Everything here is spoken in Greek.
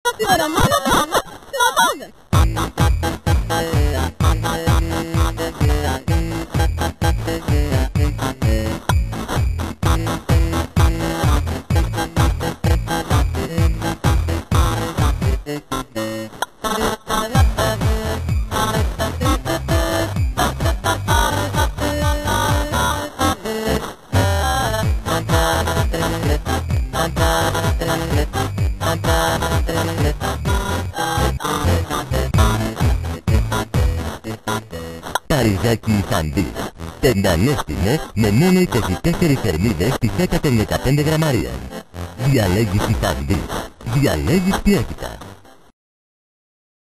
αφιερωμένο με όνομα Κλαδόδες. Καρυζάκι Σαντής. Τεντανέστηνε με μόνο 24 σελίδες της 115 γραμμαρίων. Διαλέγεις τη Σαντής. Διαλέγεις ποιότητα.